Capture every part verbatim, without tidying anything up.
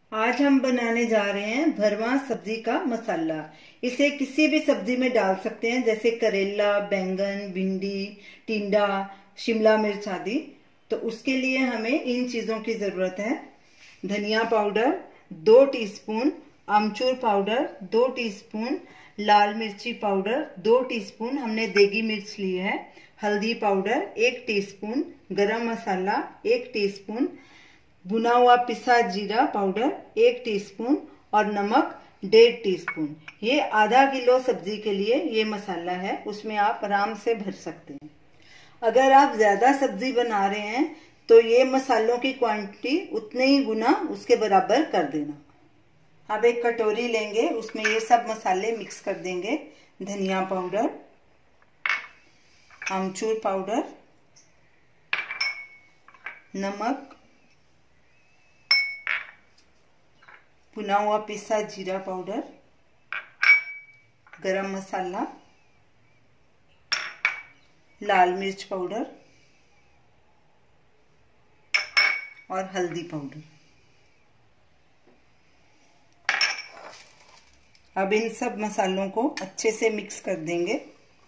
आज हम बनाने जा रहे हैं भरवा सब्जी का मसाला। इसे किसी भी सब्जी में डाल सकते हैं, जैसे करेला, बैंगन, भिंडी, टिंडा, शिमला मिर्च आदि। तो उसके लिए हमें इन चीजों की जरूरत है। धनिया पाउडर दो टीस्पून, अमचूर पाउडर दो टीस्पून, लाल मिर्ची पाउडर दो टीस्पून, हमने देगी मिर्च ली है, हल्दी पाउडर एक टीस्पून, गरम मसाला एक टीस्पून, भुना हुआ पिसा जीरा पाउडर एक टीस्पून और नमक डेढ़ टीस्पून। ये आधा किलो सब्जी के लिए ये मसाला है, उसमें आप आराम से भर सकते हैं। अगर आप ज्यादा सब्जी बना रहे हैं तो ये मसालों की क्वांटिटी उतने ही गुना उसके बराबर कर देना। अब एक कटोरी लेंगे, उसमें ये सब मसाले मिक्स कर देंगे। धनिया पाउडर, आमचूर पाउडर, नमक, भुना हुआ पिसा जीरा पाउडर, गरम मसाला, लाल मिर्च पाउडर और हल्दी पाउडर। अब इन सब मसालों को अच्छे से मिक्स कर देंगे।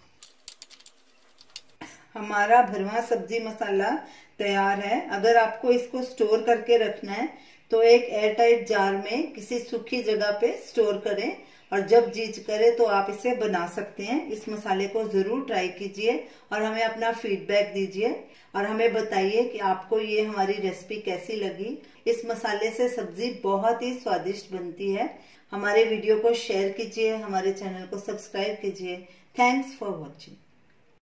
हमारा भरवा सब्जी मसाला तैयार है। अगर आपको इसको स्टोर करके रखना है तो एक एयरटाइट जार में किसी सूखी जगह पे स्टोर करें और जब जी करे तो आप इसे बना सकते हैं। इस मसाले को जरूर ट्राई कीजिए और हमें अपना फीडबैक दीजिए और हमें बताइए कि आपको ये हमारी रेसिपी कैसी लगी। इस मसाले से सब्जी बहुत ही स्वादिष्ट बनती है। हमारे वीडियो को शेयर कीजिए, हमारे चैनल को सब्सक्राइब कीजिए। Thanks for watching.